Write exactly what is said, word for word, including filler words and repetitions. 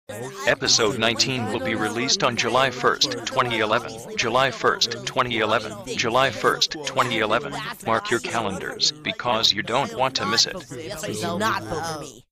Episode nineteen will be released on July first, twenty eleven. July first, twenty eleven. July first, twenty eleven. Mark your calendars, because you don't want to miss it. Yes, I did not vote for me.